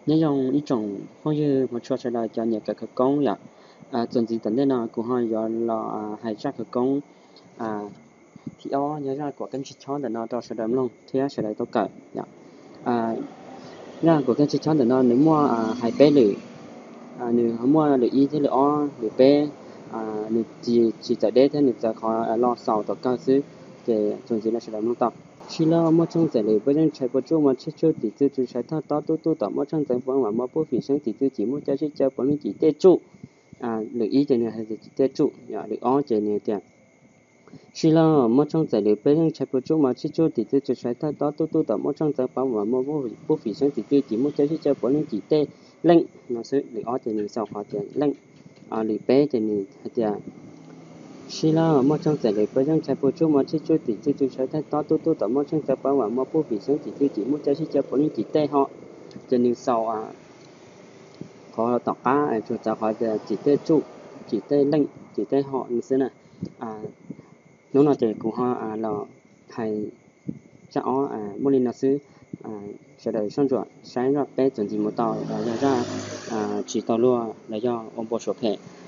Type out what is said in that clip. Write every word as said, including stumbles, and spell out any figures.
nhớ dòng ý trồng phong như một chỗ sẽ là cho nhà cả công vậy à chuẩn gì tận đây nào cũng hỏi giờ là hay chắc cái công à thì ó nhớ ra của cái chích chón để nó cho sẽ đâm luôn thế sẽ lại tốt cỡ dạ à ra của cái chích chón để nó nếu mua à hay bé lử à nếu không mua lử y thế lử ó lử bé à nếu chỉ chỉ tại đây thế nếuจะขอรอสาวต่อก้าวซื้อจะchuẩn gì là sẽ đâm luôn tập chỉ là một trong giải lệ với những trái bột chung mà chết chút thì tôi chỉ sai thao to tu tu tạo một trong giải phóng mà một bộ phim sáng thì tôi chỉ muốn cho chết cho bọn mình chỉ tê trụ à lựa ý cho nên hay chỉ tê trụ ya lựa ó cho nên tiền chỉ là một trong giải lệ với những trái bột chung mà chết chút thì tôi chỉ sai thao to tu tu tạo một trong giải phóng mà một bộ bộ phim sáng thì tôi chỉ muốn cho chết cho bọn mình chỉ tê lên nó sẽ lựa ó cho nên sau họ tiền lên à lựa bé cho nên hay tiền chỉ là một trong giải lệ với những trái bột chung mà chết chút thì tôi chỉ sai thao to tu tu tạo một trong giải phóng mà một bộ phim sáng thì tôi chỉ muốn cho chết cho bọn mình chỉ tê họ cho nên sau à có tỏ cá chúng ta có chỉ tên trụ chỉ tên lệnh chỉ tên họ như thế này à nếu nào thì cũng họ à là hay cho à mỗi lần là sư à sẽ đợi xong rồi sáng ra bé chuẩn bị một tàu là ra à chỉ tàu luôn là do ông bố số phê